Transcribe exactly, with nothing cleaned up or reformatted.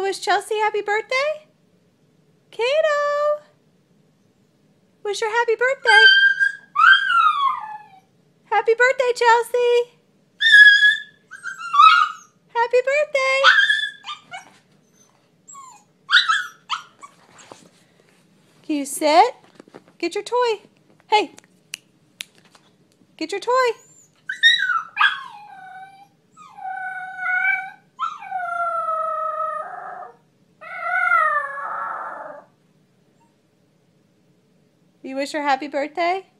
wish Chelsea happy birthday? Kato! Wish her happy birthday. Happy birthday, Chelsea! Happy birthday! Can you sit? Get your toy. Hey! Get your toy. You wish her happy birthday?